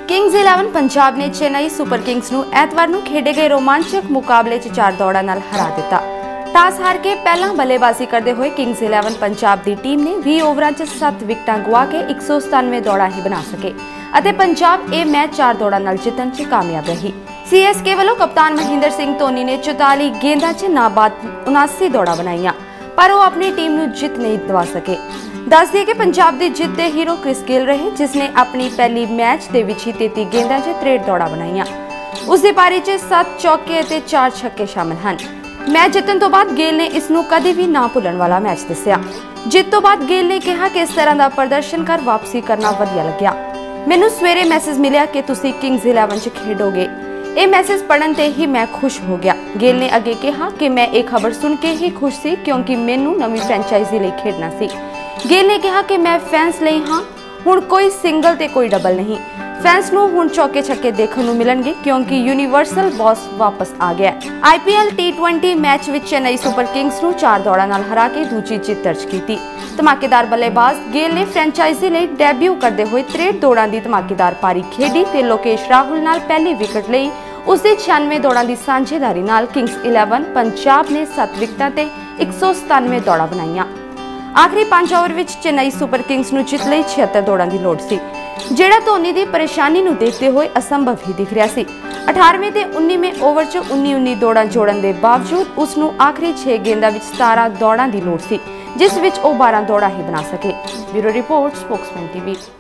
Kings 11 Punjab ने Chennai super Kings ਨੂੰ ਐਤਵਾਰ ਨੂੰ ਖੇਡੇ ਗਏ ਰੋਮਾਂਚਕ ਮੁਕਾਬਲੇ 'ਚ 4 ਦੌੜਾਂ ਨਾਲ ਹਰਾ ਦਿੱਤਾ। ਟਾਸ ਹਾਰ ਕੇ ਪਹਿਲਾਂ ਬੱਲੇਬਾਜ਼ੀ ਕਰਦੇ ਹੋਏ ਕਿੰਗਸ 11 ਪੰਜਾਬ ਦੀ ਟੀਮ ਨੇ 20 ਓਵਰਾਂ 'ਚ 7 ਵਿਕਟਾਂ ਗਵਾ ਕੇ 197 ਦੌੜਾਂ ਹੀ ਬਣਾ ਸਕੇ ਅਤੇ ਪੰਜਾਬ ਇਹ ਮੈਚ 4 ਦੌੜਾਂ ਨਾਲ ਜਿੱਤਣ 'ਚ ਕਾਮਯਾਬ ਰਹੀ। CSK ਵੱਲੋਂ ਕਪਤਾਨ ਮਹਿੰਦਰ ਸਿੰਘ ਧੋਨੀ ਨੇ 44 ਗੇਂਦਾਂ 'ਚ ਨਾਬਾਦ 79 ਦੌੜਾਂ ਬਣਾਈਆਂ पर वो अपनी टीम ਨੂੰ जित नहीं दवा सके। दस दिए कि पंजाब की जित के हीरो क्रिस गेल रहे जिसने अपनी पहली मैच के 33 गेंदा 'ਚ 63 दौड़ा बनाईया। उसकी पारी 'ਚ 7 चौके और 4 छक्के शामिल हैं। मैच जितन तो बाद गेल ने इसनूं कदे भी ना भुलन वाला मैच दस्सिया। जित तो बाद गेल ने कहा कि इस तरह का प्रदर्शन कर वापसी करना वधिया लग्या। मैनूं सवेरे मैसेज मिलिया कि तुसीं किंग्स 11 च खेडोगे। ये मैसेज पढ़न ते ही मैं खुश हो गया। गेल ने अगे कहा कि मैं एक खबर सुन के ही खुश सी क्योंकि मैनू नवी फ्रेंचाइजी लिए खेडना सी। गेल ने कहा कि मैं फैंस लिए हाँ, हुण कोई सिंगल ते कोई डबल नहीं। फैंस नू हुण चौके छक्के देखने नू मिलणगे क्योंकि यूनीवर्सल बॉस वापस आ गया। IPL T20 मैच विच चेन्नई सुपर किंग्स नू 4 दौड़ां नाल हरा के दूजी जित दर्ज की। धमाकेदार बल्लेबाज गेल ने फ्रेंचाइजी लिए डेब्यू करते हुए 63 दौड़ां की धमाकेदार पारी खेडी ते लोकेश राहुल नाल पहली विकेट लई। उसकी 96 दौड़ां की सांझेदारी नाल किंग्स 11 पंजाब ने 7 विकेटां ते 197 दौड़ां बनाईयां। आखिरी 5 ओवर विच चेन्नई सुपर किंग्स नू जित लई 76 दौड़ां की लोड़ सी, जिहड़ा धोनी की परेशानी नू देखते हुए असंभव ही दिख रहा सी। 18वें ते 19वें ओवर च 19 दौड़ां जोड़न के बावजूद उसनू आखिरी 6 गेंदां विच 17 दौड़ां की लोड़ सी, जिस विच वो 12 दौड़ां ही बना सके। Bureau report, spokesman TV।